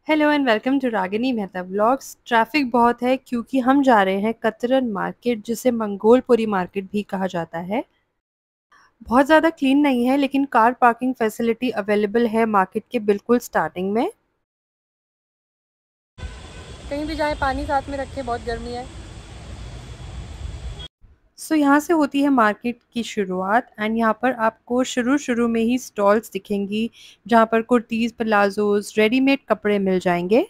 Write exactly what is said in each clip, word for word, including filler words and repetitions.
Hello and welcome to Ragini Mehta vlogs. Traffic बहुत है क्योंकि हम जा रहे हैं कतरन मार्केट, जिसे मंगोलपुरी मार्केट भी कहा जाता है। बहुत ज़्यादा क्लीन नहीं है, लेकिन कार पार्किंग फैसिलिटी अवेलेबल है मार्केट के बिल्कुल स्टार्टिंग में। कहीं भी जाए पानी साथ में रखें, बहुत गर्मी है। सो so, यहाँ से होती है मार्केट की शुरुआत एंड यहाँ पर आपको शुरू शुरू में ही स्टॉल्स दिखेंगी जहाँ पर कुर्तीज़, प्लाजोज, रेडीमेड कपड़े मिल जाएंगे।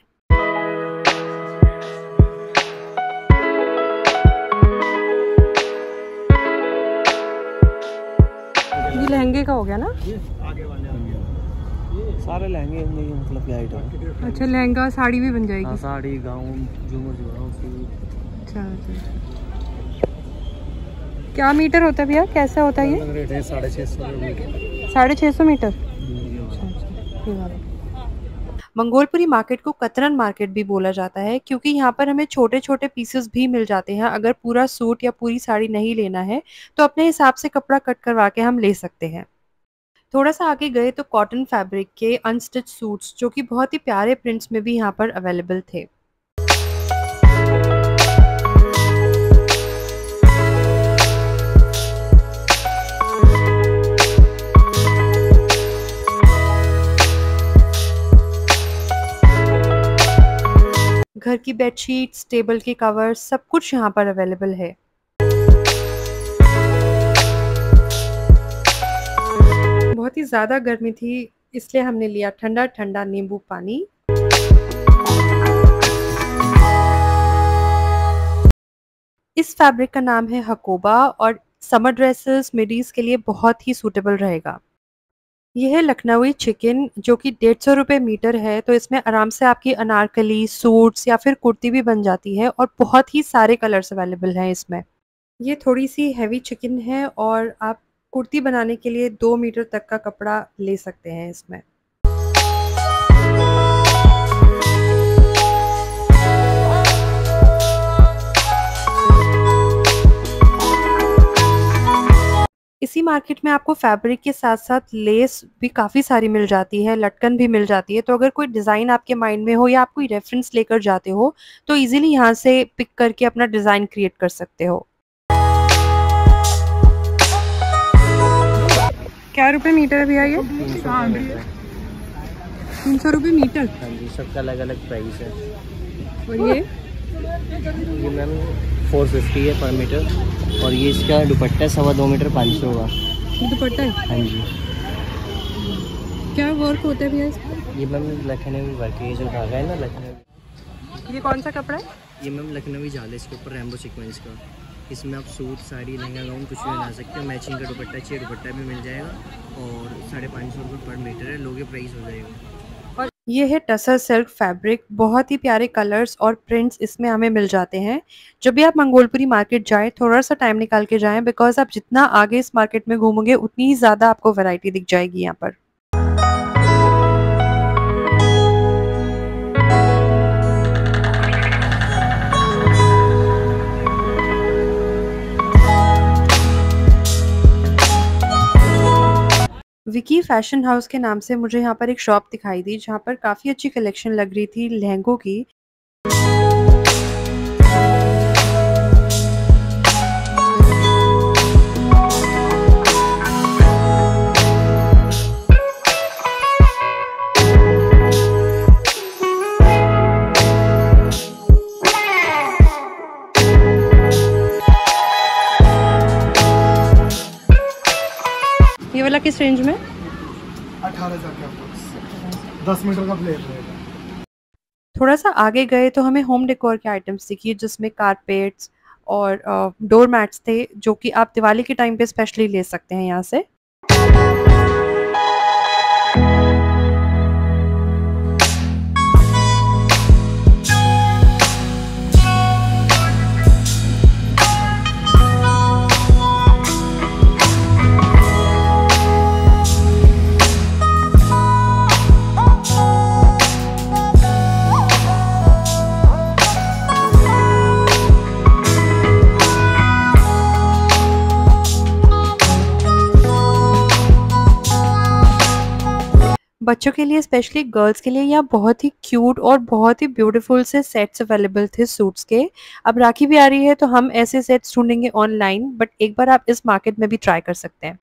ये लहंगे का हो गया ना? सारे लहंगे मतलब क्या आइटम। अच्छा, लहंगा साड़ी भी बन जाएगी। हाँ, साड़ी, गाउन, झूमर, झूमर। अच्छा अच्छा, क्या मीटर होता है भैया, कैसा होता है ये? रेट है साढ़े छः सौ मीटर। साढ़े छः सौ मीटर। मंगोलपुरी मार्केट को कतरन मार्केट भी बोला जाता है क्योंकि यहाँ पर हमें छोटे छोटे पीसेस भी मिल जाते हैं। अगर पूरा सूट या पूरी साड़ी नहीं लेना है तो अपने हिसाब से कपड़ा कट करवा के हम ले सकते हैं। थोड़ा सा आगे गए तो कॉटन फैब्रिक के अनस्टिच सूट्स, जो कि बहुत ही प्यारे प्रिंट्स में भी यहाँ पर अवेलेबल थे। घर की बेडशीट्स, टेबल के कवर्स, सब कुछ यहाँ पर अवेलेबल है। बहुत ही ज़्यादा गर्मी थी, इसलिए हमने लिया ठंडा ठंडा नींबू पानी। इस फैब्रिक का नाम है हकोबा और समर ड्रेसेस, मिडीज के लिए बहुत ही सूटेबल रहेगा। यह है लखनवी चिकन, जो कि डेढ़ सौ रुपये मीटर है। तो इसमें आराम से आपकी अनारकली, सूट्स या फिर कुर्ती भी बन जाती है और बहुत ही सारे कलर्स अवेलेबल हैं इसमें। ये थोड़ी सी हैवी चिकन है और आप कुर्ती बनाने के लिए दो मीटर तक का कपड़ा ले सकते हैं इसमें। इसी मार्केट में आपको फैब्रिक के साथ साथ लेस भी काफ़ी सारी मिल जाती है, लटकन भी मिल जाती है। तो अगर कोई डिज़ाइन आपके माइंड में हो या आप कोई रेफरेंस लेकर जाते हो तो इजीली यहाँ से पिक करके अपना डिज़ाइन क्रिएट कर सकते हो। क्या रुपए मीटर है भैया ये? तीन सौ रुपये मीटर। हाँ जी, सबका अलग अलग प्राइस है। और ये ये मैम फोर फिफ्टी है पर मीटर, और ये इसका दुपट्टा है सवा दो मीटर पाँच सौ का। ये दुपट्टा है? हाँ जी। क्या वर्क होता है भैया इसका? ये मैम लखनवी वर्क है, ये जो धागा है ना लखनवी। ये कौन सा कपड़ा है? ये मैम लखनवी जाल है, इसके ऊपर रैम्बो सीक्वेंस का। इसमें आप सूट, साड़ी, लहंगा, गाउन कुछ भी बना सकते हो। मैचिंग का दुपट्टा चाहिए, दुपट्टा भी मिल जाएगा और साढ़े पाँच सौ रुपये पर मीटर है। लोगे प्राइस हो जाएगा। ये है टसर सिल्क फैब्रिक, बहुत ही प्यारे कलर्स और प्रिंट्स इसमें हमें मिल जाते हैं। जब भी आप मंगोलपुरी मार्केट जाएं, थोड़ा सा टाइम निकाल के जाएं, बिकॉज आप जितना आगे इस मार्केट में घूमोगे उतनी ही ज़्यादा आपको वैरायटी दिख जाएगी यहाँ पर। विकी फैशन हाउस के नाम से मुझे यहाँ पर एक शॉप दिखाई दी जहाँ पर काफ़ी अच्छी कलेक्शन लग रही थी लहंगों की। ये वाला किस रेंज में? अठारह हजार के आसपास, दस मीटर का प्लेट रहेगा। थोड़ा सा आगे गए तो हमें होम डेकोर के आइटम्स दिखी, जिसमें कारपेट्स और डोर मैट्स थे, जो कि आप दिवाली के टाइम पे स्पेशली ले सकते हैं यहाँ से। बच्चों के लिए स्पेशली गर्ल्स के लिए यहाँ बहुत ही क्यूट और बहुत ही ब्यूटीफुल से सेट्स अवेलेबल थे सूट्स के। अब राखी भी आ रही है तो हम ऐसे सेट्स ढूंढेंगे ऑनलाइन, बट एक बार आप इस मार्केट में भी ट्राई कर सकते हैं।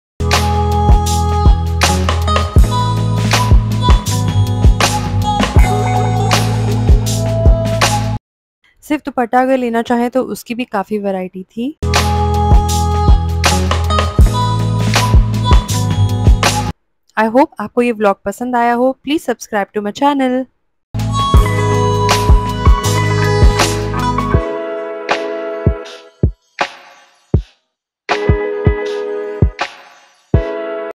सिर्फ दुपट्टा अगर लेना चाहें तो उसकी भी काफ़ी वैरायटी थी। आई होप आपको ये व्लॉग पसंद आया हो। Please subscribe to my channel.